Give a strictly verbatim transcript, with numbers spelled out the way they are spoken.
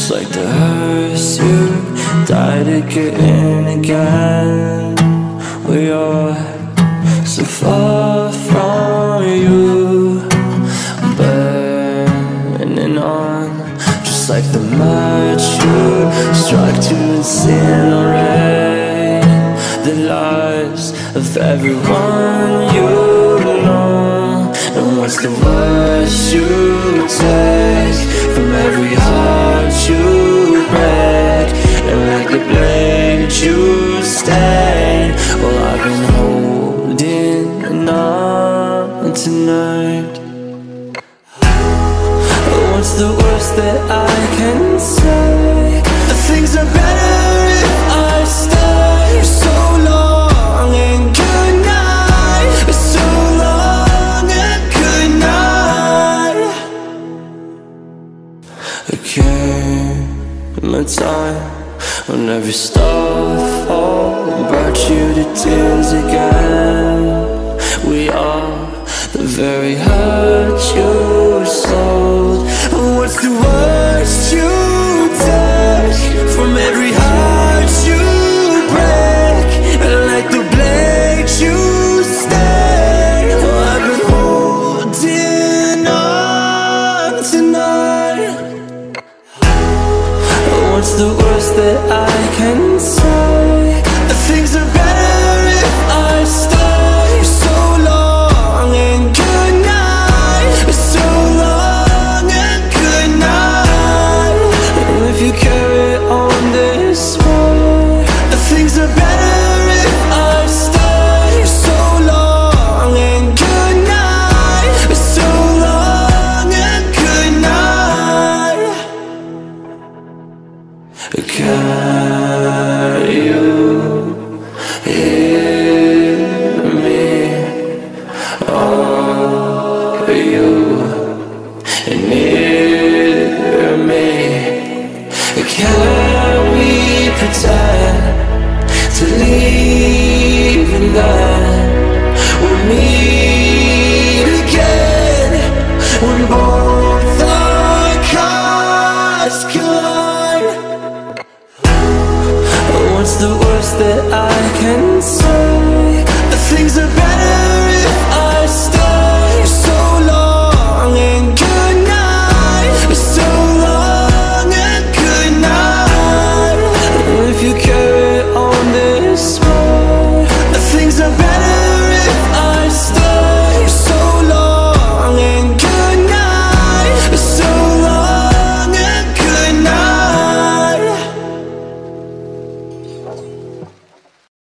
Just like the hearse, you died to get in again. We are so far from you, burning on, just like the match you strike to incinerate the lives of everyone you know. And what's the worst you take from every heart you break? And like the blade you stain, well, I've been holding on tonight. What's the worst that I can say? The things are better if I stay. So long and good night. So long and good night. It came in my time when every starfall brought you to tears again. We are the very hurt you sold. What's the worst you take from every heart you break? And like the blade you stay, well, I've been holding on tonight. What's the worst that I can say?